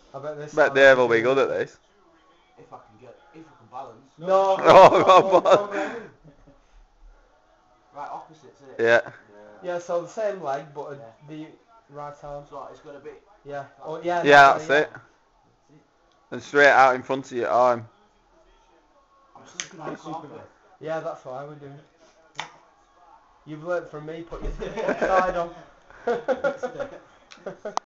I bet this. Bet Dave will be good at this. If I can balance. No. Oh, Right, opposites, isn't it? yeah. Yeah, so the same leg, but the right arm. So it's got to be. Yeah. Oh, yeah. Yeah, that's it. And straight out in front of your arm. I'm slipping on carpet. Yeah, that's what I would do. You've learnt from me, put your side on.